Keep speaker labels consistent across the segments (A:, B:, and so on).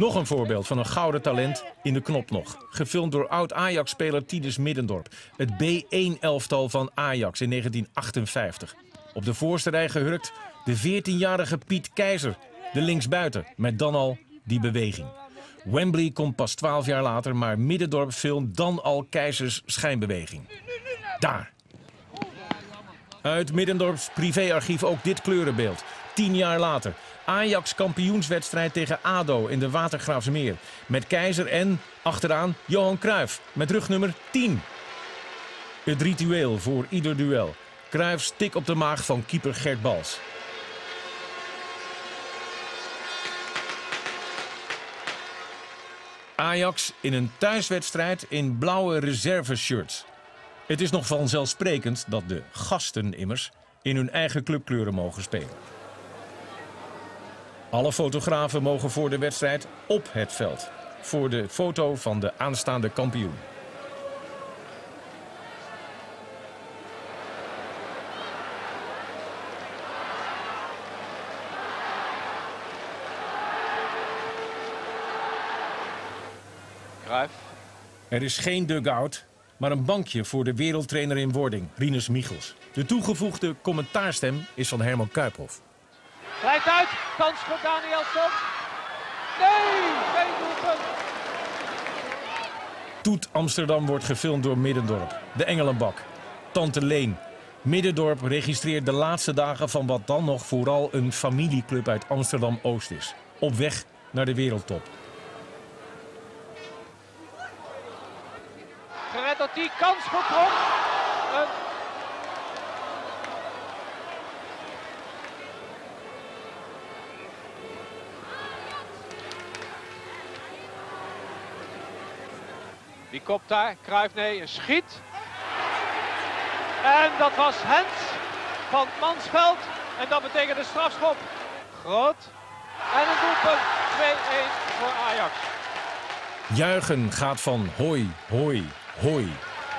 A: Nog een voorbeeld van een gouden talent in de knop nog. Gefilmd door oud-Ajax-speler Tinus Middendorp. Het B1-elftal van Ajax in 1958. Op de voorste rij gehurkt de 14-jarige Piet Keizer, de linksbuiten, met dan al die beweging. Wembley komt pas 12 jaar later, maar Middendorp filmt dan al Keizers schijnbeweging. Daar. Uit Middendorps privéarchief ook dit kleurenbeeld. 10 jaar later. Ajax kampioenswedstrijd tegen ADO in de Watergraafsmeer. Met Keizer en, achteraan, Johan Cruijff met rugnummer 10. Het ritueel voor ieder duel. Cruijffs tik op de maag van keeper Gert Bals. Ajax in een thuiswedstrijd in blauwe reserveshirts. Het is nog vanzelfsprekend dat de gasten immers in hun eigen clubkleuren mogen spelen. Alle fotografen mogen voor de wedstrijd op het veld. Voor de foto van de aanstaande kampioen.
B: Cruijff.
A: Er is geen dugout, maar een bankje voor de wereldtrainer in wording, Rinus Michels. De toegevoegde commentaarstem is van Herman Kuiphof.
B: Glijdt uit, kans voor Danielsson. Nee, geen doelpunt.
A: Toet Amsterdam wordt gefilmd door Middendorp, de Engelenbak, Tante Leen. Middendorp registreert de laatste dagen van wat dan nog vooral een familieclub uit Amsterdam-Oost is. Op weg naar de wereldtop.
B: Gered dat die kans voor Krom. Die kopt daar, Cruijff nee, een schiet. En dat was Hens van Mansveld. En dat betekent een strafschop. Groot. En een doelpunt. 2-1 voor Ajax.
A: Juichen gaat van hoi, hoi, hoi.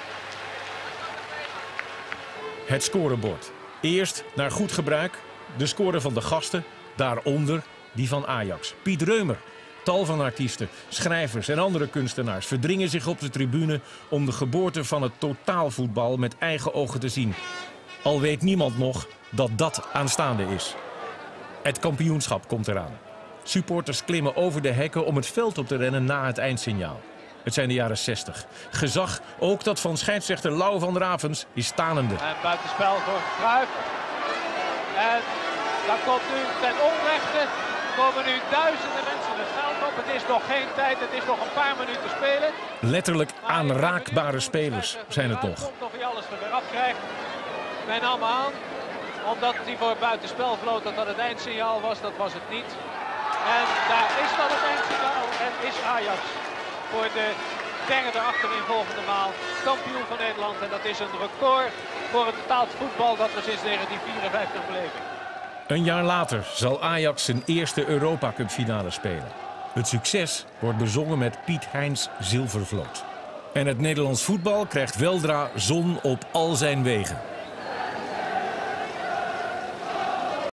A: Het scorebord. Eerst naar goed gebruik de score van de gasten. Daaronder die van Ajax. Piet Reumer. Tal van artiesten, schrijvers en andere kunstenaars verdringen zich op de tribune om de geboorte van het totaalvoetbal met eigen ogen te zien. Al weet niemand nog dat dat aanstaande is. Het kampioenschap komt eraan. Supporters klimmen over de hekken om het veld op te rennen na het eindsignaal. Het zijn de jaren 60. Gezag, ook dat van scheidsrechter Lau van Ravens, is stanende.
B: En buitenspel voor Cruijff. En dan komt nu ten onrechte, komen nu duizenden mensen het veld op. Het is nog geen tijd, het is nog een paar minuten spelen.
A: Letterlijk aanraakbare spelers zijn het nog.
B: Komt of hij alles er weer afkrijgt. Men nam aan, omdat hij voor buitenspel floot dat het eindsignaal was, dat was het niet. En daar is dan het eindsignaal en is Ajax voor de derde achtereenvolgende maal kampioen van Nederland. En dat is een record voor het betaald voetbal dat we sinds 1954 beleven.
A: Een jaar later zal Ajax zijn eerste Europa Cup finale spelen. Het succes wordt bezongen met Piet Heyn's Zilvervloot. En het Nederlands voetbal krijgt weldra zon op al zijn wegen.